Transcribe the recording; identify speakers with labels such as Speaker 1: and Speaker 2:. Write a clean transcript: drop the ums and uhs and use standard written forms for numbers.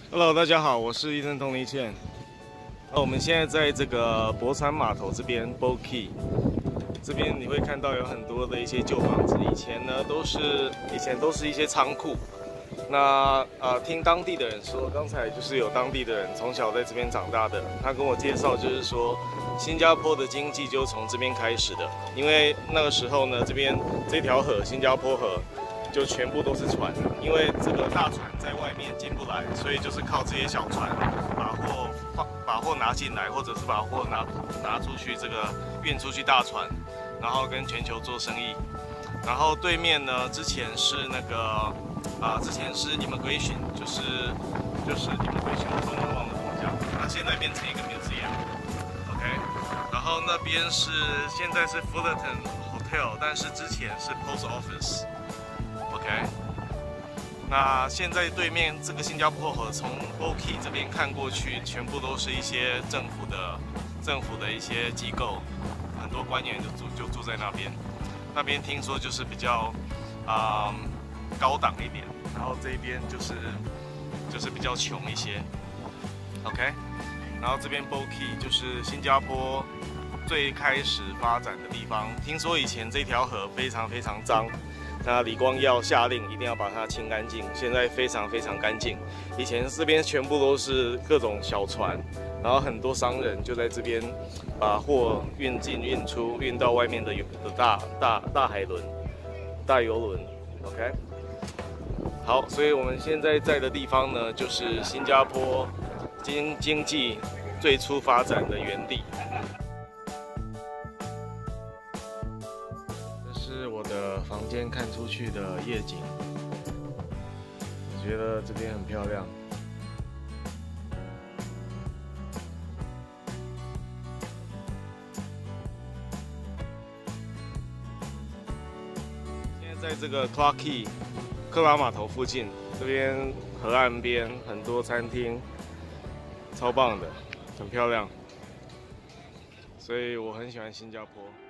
Speaker 1: Hello， 大家好，我是医生佟立倩。我们现在在这个博山码头这边 Boat Quay 这边，你会看到有很多的一些旧房子，以前都是一些仓库。那听当地的人说，刚才就是有当地的人从小在这边长大的，他跟我介绍，就是说新加坡的经济就从这边开始的，因为那个时候呢，这条河新加坡河。 就全部都是船，因为这个大船在外面进不来，所以就是靠这些小船把货拿进来，或者是把货拿出去，这个运出去大船，然后跟全球做生意。然后对面呢，之前是那个之前是 immigration， 就是 immigration， 我中文忘了怎么讲。那现在变成一个 museum，OK，然后那边现在是 Fullerton Hotel， 但是之前是 Post Office。 OK， 那现在对面这个新加坡河从 Boat Quay 这边看过去，全部都是一些政府的一些机构，很多官员就住在那边。那边听说就是比较高档一点，然后这边就是比较穷一些。OK， 然后这边 Boat Quay 就是新加坡最开始发展的地方。听说以前这条河非常非常脏。 那李光耀下令一定要把它清干净，现在非常非常干净。以前这边全部都是各种小船，然后很多商人就在这边把货运进运出，运到外面的大海轮、大游轮。OK， 好，所以我们现在在的地方呢，就是新加坡经济最初发展的原地。 是我的房间看出去的夜景，我觉得这边很漂亮。现在在这个 Clarke Quay 克拉码头附近，这边河岸边很多餐厅，超棒的，很漂亮，所以我很喜欢新加坡。